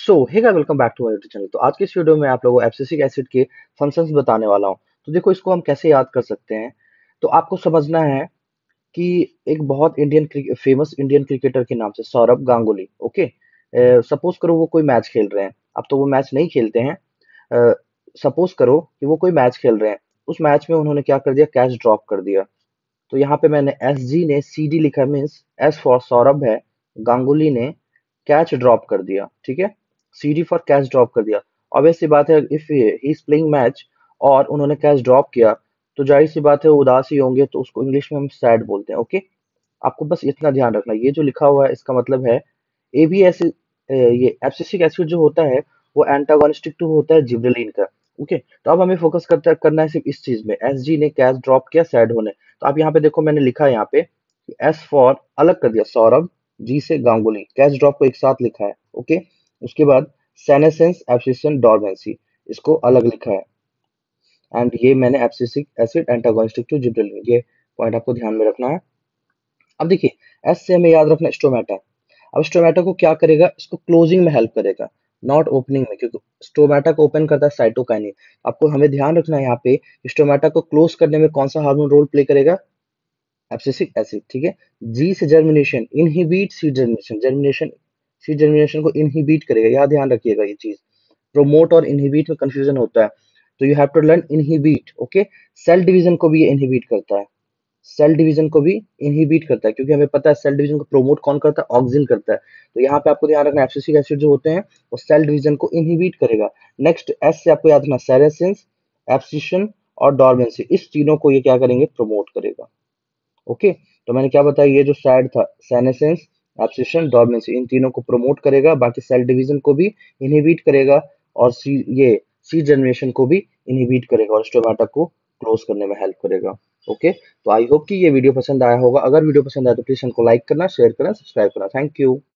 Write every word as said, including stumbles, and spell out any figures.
So hey guys, welcome back to my YouTube channel. तो आज के इस वीडियो में आप लोगों को एब्सिसिक एसिड के फंक्शंस बताने वाला हूँ। तो देखो, इसको हम कैसे याद कर सकते हैं। तो आपको समझना है कि एक बहुत इंडियन फेमस इंडियन क्रिकेटर के नाम से सौरभ गांगुली, ओके। सपोज करो वो कोई मैच खेल रहे हैं। अब तो वो मैच नहीं खेलते हैं। सपोज करो कि वो कोई मैच खेल रहे हैं। उस मैच में उन्होंने क्या कर दिया, कैच ड्रॉप कर दिया। तो यहाँ पे मैंने एस जी ने सी डी लिखा, मीन्स एस फॉर सौरभ है, गांगुली ने कैच ड्रॉप कर दिया, ठीक है। C D for catch drop कर दिया। ऑब्वियस सी बात है, if he is playing match और उन्होंने कैच ड्रॉप किया, तो जाहिर सी बात है वो उदास ही होंगे, तो उसको इंग्लिश में हम सैड बोलते हैं, ओके। आपको बस इतना ध्यान रखना, ये जो लिखा हुआ है इसका मतलब है ए बी एस, ये एब्सिसिक एसिड जो होता है वो एंटागोनिस्टिक टू होता है जिब्रेलिन का, ओके। तो अब हमें फोकस करता करना है सिर्फ इस चीज में, एस जी ने कैच ड्रॉप किया सैड होने। तो आप यहाँ पे देखो, मैंने लिखा है यहाँ पे एस फॉर अलग कर दिया सौरभ, जी से गांगुली, कैच ड्रॉप को एक साथ लिखा है, ओके। उसके बाद सेनेसेंस एब्सिशन डॉर्मेंसी, इसको अलग लिखा है। एंड ये मैंने abscisic acid antagonistic to gibberellin, ये पॉइंट आपको ध्यान में रखना है। अब देखिए, एस से हमें याद रखना स्टोमेटा। अब स्टोमेटा को क्या करेगा, इसको क्लोजिंग में हेल्प करेगा, नॉट ओपनिंग में, क्योंकि स्टोमेटा को ओपन करता है साइटोकाइनिन। आपको हमें ध्यान रखना है यहाँ पे, स्टोमेटा को क्लोज करने में कौन सा हार्मोन रोल प्ले करेगा, एब्सिसिक एसिड, ठीक है। जी से germination, inhibit seed germination, germination seed germination को इनहिबिट करेगा, यह ध्यान रखिएगा ये चीज। प्रोमोट और इनहिबिट में कंफ्यूजन होता है, तो you have to learn inhibit, okay. Cell division को भी ये इनहिबिट करता है, सेल डिवीजन को भी इनहिबिट करता है, क्योंकि हमें पता है सेल डिवीजन को प्रोमोट कौन करता है, ऑक्सिन करता है। तो यहाँ पे आपको ध्यान रखना, एब्सिसिक एसिड जो होते हैं वो सेल डिवीजन को इनहिबिट करेगा। नेक्स्ट एस से आपको याद रखना, सेरेसेंस, एब्सिशन और डॉर्मेंसी, इस तीनों को ये क्या करेंगे, प्रमोट करेगा, ओके। तो मैंने क्या बताया, ये जो साइड था, सेनेसेंस, एब्सिशन, डॉर्मेंसी, इन तीनों को प्रमोट करेगा, बाकी सेल डिवीजन को भी इनहिबिट करेगा, और सी ये सी जनरेशन को भी इनहिबिट करेगा, और स्टोमेटा को क्लोज करने में हेल्प करेगा, ओके। तो आई होप कि ये वीडियो पसंद आया होगा। अगर वीडियो पसंद आया तो प्लीज हमको लाइक करना, शेयर करना, सब्सक्राइब करना। Thank you.